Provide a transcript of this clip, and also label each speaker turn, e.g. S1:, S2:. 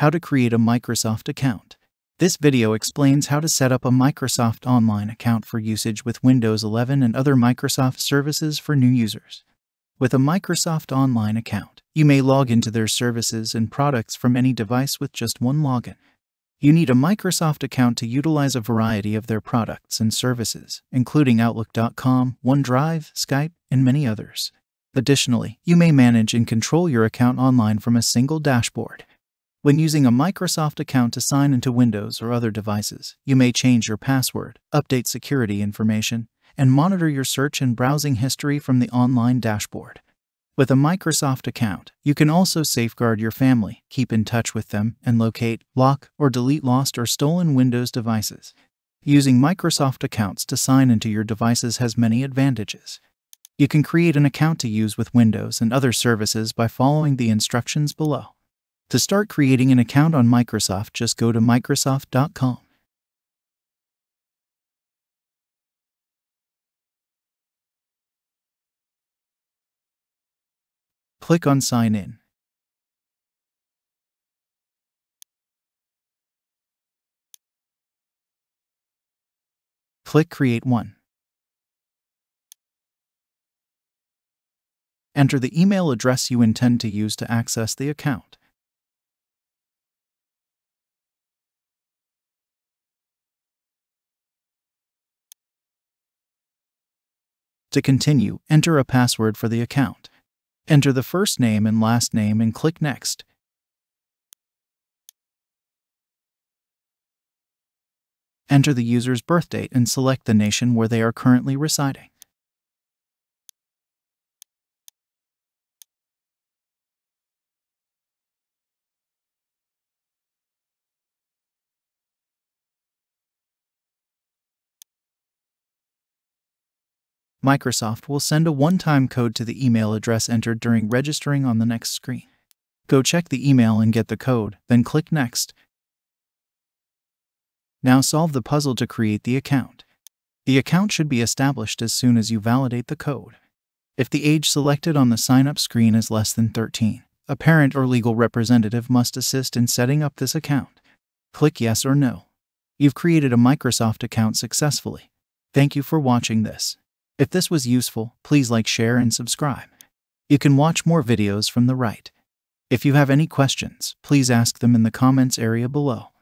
S1: How to create a Microsoft account. This video explains how to set up a Microsoft Online account for usage with Windows 11 and other Microsoft services for new users. With a Microsoft Online account, you may log into their services and products from any device with just one login. You need a Microsoft account to utilize a variety of their products and services, including Outlook.com, OneDrive, Skype, and many others. Additionally, you may manage and control your account online from a single dashboard. When using a Microsoft account to sign into Windows or other devices, you may change your password, update security information, and monitor your search and browsing history from the online dashboard. With a Microsoft account, you can also safeguard your family, keep in touch with them, and locate, lock, or delete lost or stolen Windows devices. Using Microsoft accounts to sign into your devices has many advantages. You can create an account to use with Windows and other services by following the instructions below. To start creating an account on Microsoft, just go to Microsoft.com. Click on Sign In. Click Create One. Enter the email address you intend to use to access the account. To continue, enter a password for the account. Enter the first name and last name and click Next. Enter the user's birth date and select the nation where they are currently residing. Microsoft will send a one-time code to the email address entered during registering on the next screen. Go check the email and get the code, then click Next. Now solve the puzzle to create the account. The account should be established as soon as you validate the code. If the age selected on the sign-up screen is less than 13, a parent or legal representative must assist in setting up this account. Click Yes or No. You've created a Microsoft account successfully. Thank you for watching this. If this was useful, please like, share, and subscribe. You can watch more videos from the right. If you have any questions, please ask them in the comments area below.